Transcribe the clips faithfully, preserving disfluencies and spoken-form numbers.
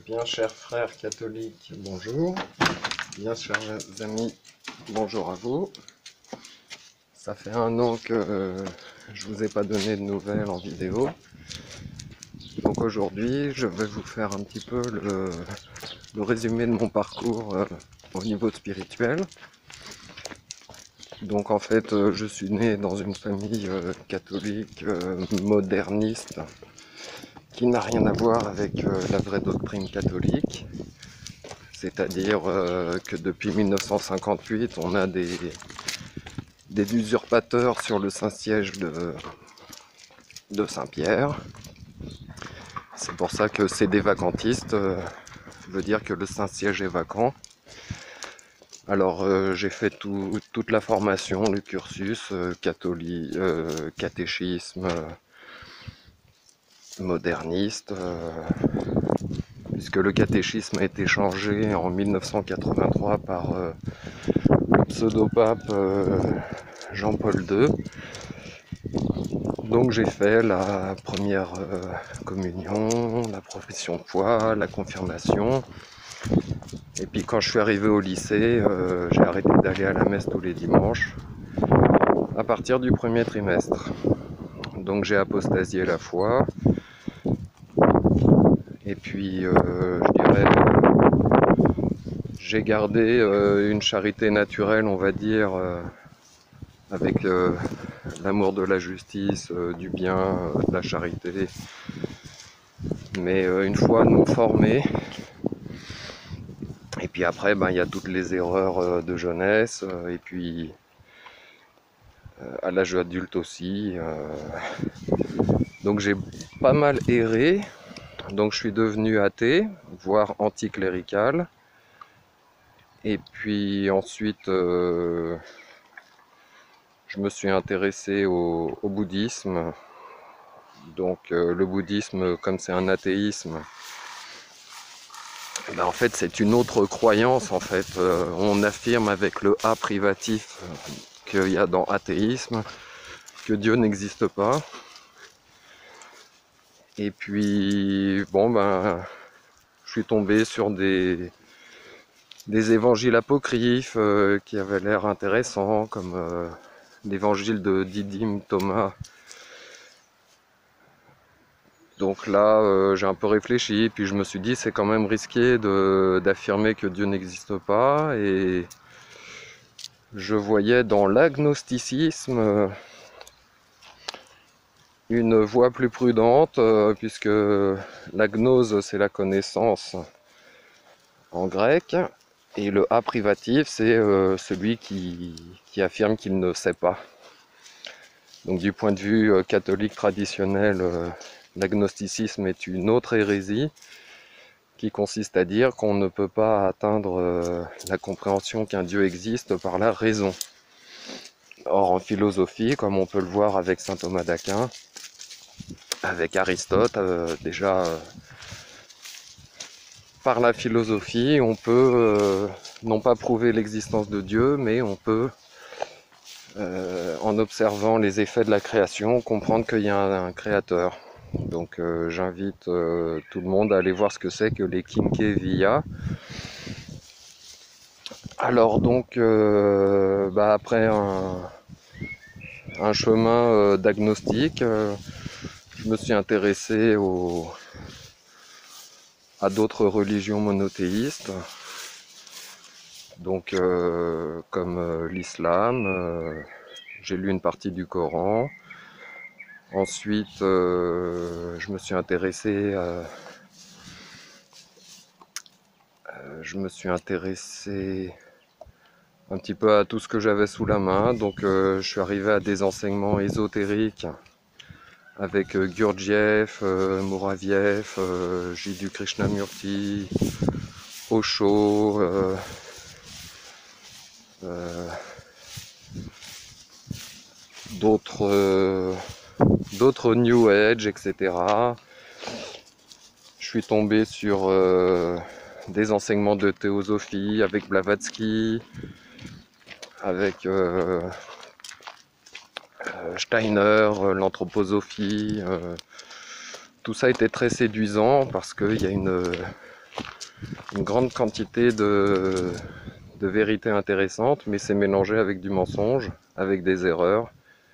Bien chers frères catholiques, bonjour. Bien chers amis, bonjour à vous. Ça fait un an que euh, je vous ai pas donné de nouvelles en vidéo. Donc aujourd'hui, je vais vous faire un petit peu le, le résumé de mon parcours euh, au niveau spirituel. Donc en fait, euh, je suis né dans une famille euh, catholique euh, moderniste qui n'a rien à voir avec euh, la vraie doctrine catholique. C'est-à-dire euh, que depuis mille neuf cent cinquante-huit, on a des, des usurpateurs sur le Saint-Siège de, de Saint-Pierre. C'est pour ça que c'est des vacantistes, euh, veut dire que le Saint-Siège est vacant. Alors euh, j'ai fait tout, toute la formation, le cursus, euh, catholique, euh, catéchisme, euh, moderniste, euh, puisque le catéchisme a été changé en mille neuf cent quatre-vingt-trois par euh, le pseudo-pape euh, Jean-Paul deux. Donc j'ai fait la première euh, communion, la profession de foi, la confirmation. Et puis quand je suis arrivé au lycée, euh, j'ai arrêté d'aller à la messe tous les dimanches à partir du premier trimestre. Donc j'ai apostasié la foi. Et puis euh, je dirais, j'ai gardé euh, une charité naturelle, on va dire, euh, avec euh, l'amour de la justice, euh, du bien, euh, de la charité. Mais euh, une fois non formé, et puis après, ben, il y a toutes les erreurs euh, de jeunesse, euh, et puis euh, à l'âge adulte aussi. Euh, donc j'ai pas mal erré, donc je suis devenu athée, voire anticlérical. Et puis ensuite, euh, je me suis intéressé au, au bouddhisme. Donc euh, le bouddhisme, comme c'est un athéisme, ben, en fait c'est une autre croyance. En fait, euh, on affirme avec le A privatif euh, qu'il y a dans athéisme, que Dieu n'existe pas. Et puis bon ben, je suis tombé sur des des évangiles apocryphes euh, qui avaient l'air intéressants, comme euh, l'évangile de Didyme Thomas. Donc là, euh, j'ai un peu réfléchi, puis je me suis dit c'est quand même risqué de d'affirmer que Dieu n'existe pas, et je voyais dans l'agnosticisme euh, une voie plus prudente, euh, puisque la gnose c'est la connaissance en grec, et le A privatif c'est euh, celui qui, qui affirme qu'il ne sait pas. Donc du point de vue euh, catholique traditionnel, euh, l'agnosticisme est une autre hérésie qui consiste à dire qu'on ne peut pas atteindre euh, la compréhension qu'un Dieu existe par la raison. Or en philosophie, comme on peut le voir avec saint Thomas d'Aquin, avec Aristote, euh, déjà euh, par la philosophie, on peut euh, non pas prouver l'existence de Dieu, mais on peut, euh, en observant les effets de la création, comprendre qu'il y a un, un créateur. Donc euh, j'invite euh, tout le monde à aller voir ce que c'est que les Kinkeviya. Alors donc, euh, bah après un, un chemin euh, d'agnostic, euh, je me suis intéressé au, à d'autres religions monothéistes, donc euh, comme euh, l'islam. Euh, j'ai lu une partie du Coran. Ensuite, euh, je me suis intéressé à, je me suis intéressé un petit peu à tout ce que j'avais sous la main. Donc euh, je suis arrivé à des enseignements ésotériques avec euh, Gurdjieff, euh, Muraviev, euh, Jiddu Krishnamurti, Osho, euh, euh, d'autres euh, d'autres New Age, et cetera. Je suis tombé sur euh, des enseignements de théosophie avec Blavatsky, avec euh, Steiner, l'anthroposophie. Euh, tout ça était très séduisant parce qu'il y a une, une grande quantité de, de vérité intéressante, mais c'est mélangé avec du mensonge, avec des erreurs.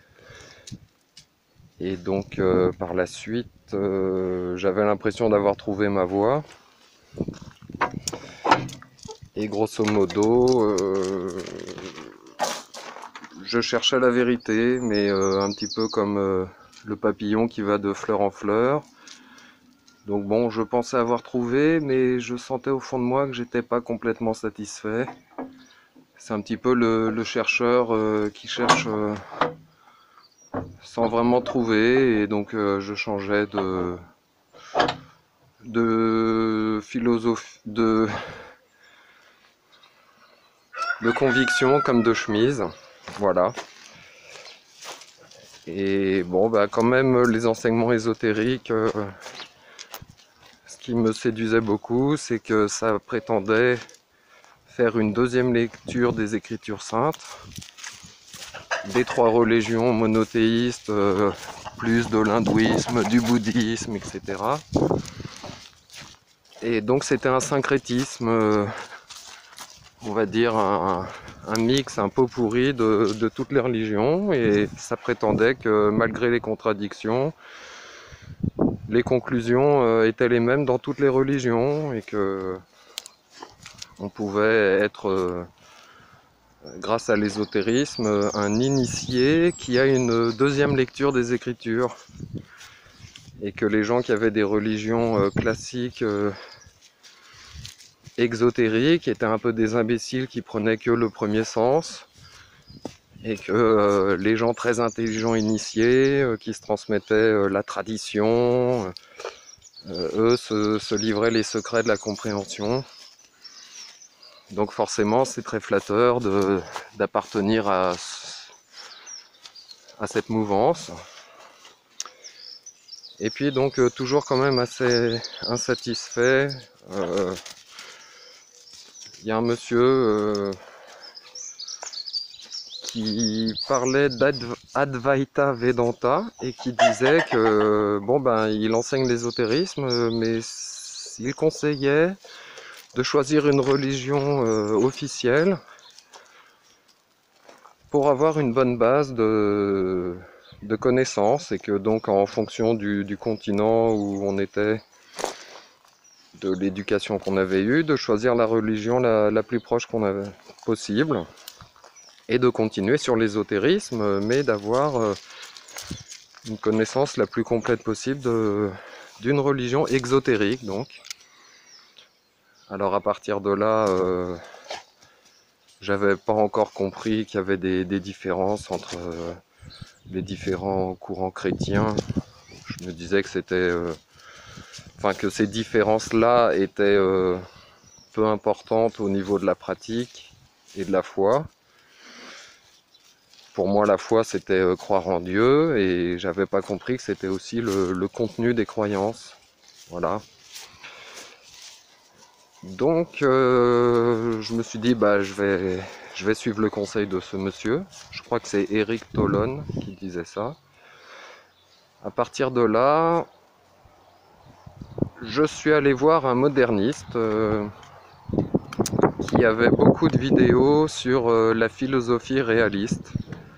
Et donc euh, par la suite, euh, j'avais l'impression d'avoir trouvé ma voie. Et grosso modo, euh, je cherchais la vérité, mais euh, un petit peu comme euh, le papillon qui va de fleur en fleur. Donc bon, je pensais avoir trouvé, mais je sentais au fond de moi que j'étais pas complètement satisfait. C'est un petit peu le, le chercheur euh, qui cherche euh, sans vraiment trouver, et donc euh, je changeais de, de philosophie, de, de conviction comme de chemise, voilà. Et bon, bah quand même les enseignements ésotériques, euh, ce qui me séduisait beaucoup, c'est que ça prétendait faire une deuxième lecture des Écritures saintes, des trois religions monothéistes, euh, plus de l'hindouisme, du bouddhisme, et cetera. Et donc c'était un syncrétisme, euh, on va dire un, un mix, un pot pourri de, de toutes les religions, et ça prétendait que malgré les contradictions, les conclusions euh, étaient les mêmes dans toutes les religions, et que on pouvait être, euh, grâce à l'ésotérisme, un initié qui a une deuxième lecture des Écritures, et que les gens qui avaient des religions euh, classiques euh, exotériques étaient un peu des imbéciles qui prenaient que le premier sens, et que euh, les gens très intelligents initiés euh, qui se transmettaient euh, la tradition, euh, eux se, se livraient les secrets de la compréhension. Donc forcément c'est très flatteur de, d'appartenir à, à cette mouvance. Et puis donc euh, toujours quand même assez insatisfait. Euh, Il y a un monsieur euh, qui parlait d'Advaita Vedanta et qui disait que bon ben il enseigne l'ésotérisme, mais il conseillait de choisir une religion euh, officielle pour avoir une bonne base de, de connaissances, et que donc en fonction du, du continent où on était, de l'éducation qu'on avait eue, de choisir la religion la, la plus proche qu'on avait possible, et de continuer sur l'ésotérisme, mais d'avoir euh, une connaissance la plus complète possible de, d'une religion exotérique. Donc, alors à partir de là, euh, j'avais pas encore compris qu'il y avait des, des différences entre euh, les différents courants chrétiens. Je me disais que c'était, euh, enfin que ces différences-là étaient euh, peu importantes au niveau de la pratique et de la foi. Pour moi, la foi, c'était euh, croire en Dieu, et j'avais pas compris que c'était aussi le, le contenu des croyances. Voilà. Donc, euh, je me suis dit, bah, je vais, je vais suivre le conseil de ce monsieur. Je crois que c'est Éric Tolone qui disait ça. À partir de là, je suis allé voir un moderniste euh, qui avait beaucoup de vidéos sur euh, la philosophie réaliste.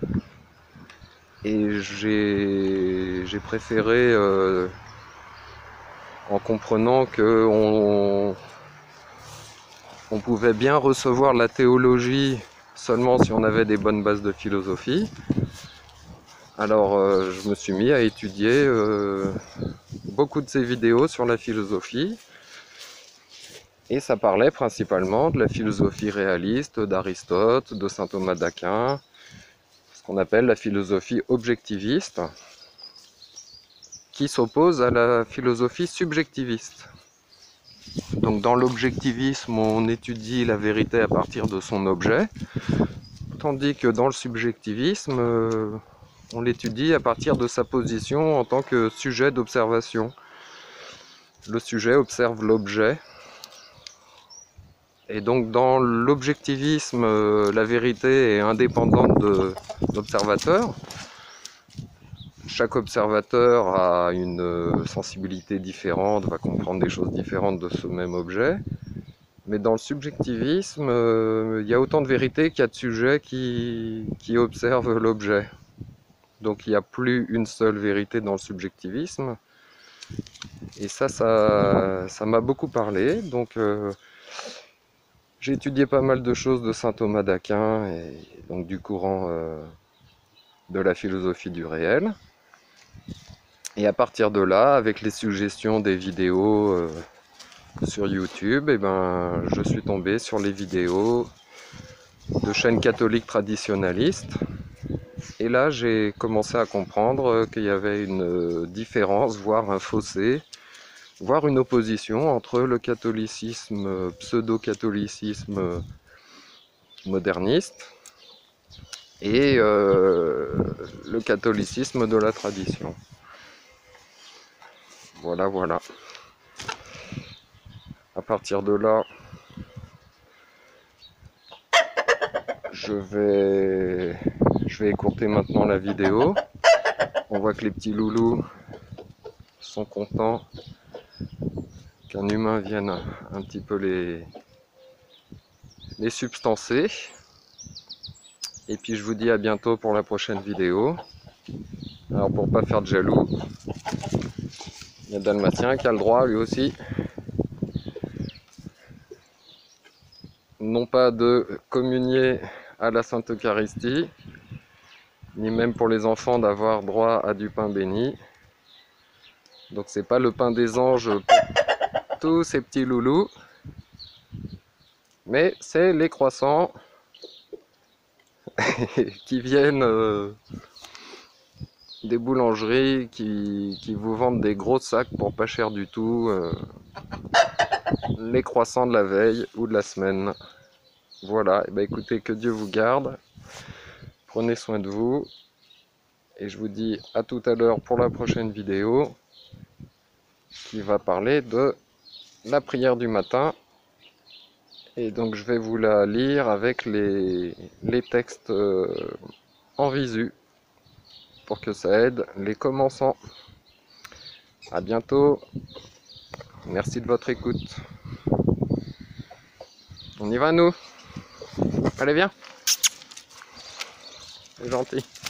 Et j'ai j'ai préféré, euh, en comprenant que on, on pouvait bien recevoir la théologie seulement si on avait des bonnes bases de philosophie. Alors euh, je me suis mis à étudier euh, beaucoup de ces vidéos sur la philosophie, et ça parlait principalement de la philosophie réaliste d'Aristote, de saint Thomas d'Aquin, ce qu'on appelle la philosophie objectiviste, qui s'oppose à la philosophie subjectiviste. Donc dans l'objectivisme, on étudie la vérité à partir de son objet, tandis que dans le subjectivisme, euh, on l'étudie à partir de sa position en tant que sujet d'observation. Le sujet observe l'objet, et donc dans l'objectivisme, euh, la vérité est indépendante de l'observateur. chaque observateur a une sensibilité différente, va comprendre des choses différentes de ce même objet. Mais dans le subjectivisme, euh, il y a autant de vérités qu'il y a de sujets qui, qui observent l'objet. Donc il n'y a plus une seule vérité dans le subjectivisme. Et ça, ça, ça m'a beaucoup parlé. Donc euh, j'ai étudié pas mal de choses de saint Thomas d'Aquin et donc du courant euh, de la philosophie du réel. Et à partir de là, avec les suggestions des vidéos euh, sur YouTube, et ben, je suis tombé sur les vidéos de chaînes catholiques traditionnalistes. Et là, j'ai commencé à comprendre qu'il y avait une différence, voire un fossé, voire une opposition entre le catholicisme, pseudo-catholicisme moderniste et euh, le catholicisme de la tradition. Voilà, voilà. À partir de là, je vais, je vais écourter maintenant la vidéo. On voit que les petits loulous sont contents qu'un humain vienne un petit peu les, les substancer. Et puis je vous dis à bientôt pour la prochaine vidéo. Alors pour pas faire de jaloux, il y a Dalmatien qui a le droit lui aussi, non pas de communier à la Sainte Eucharistie, ni même pour les enfants d'avoir droit à du pain béni. Donc c'est pas le pain des anges pour tous ces petits loulous, mais c'est les croissants qui viennent euh, des boulangeries qui, qui vous vendent des gros sacs pour pas cher du tout, euh, les croissants de la veille ou de la semaine. Voilà, et ben écoutez, que Dieu vous garde, prenez soin de vous, et je vous dis à tout à l'heure pour la prochaine vidéo qui va parler de la prière du matin. Et donc je vais vous la lire avec les, les textes euh, en visu pour que ça aide les commençants. À bientôt, merci de votre écoute. On y va nous? Allez, viens, c'est gentil.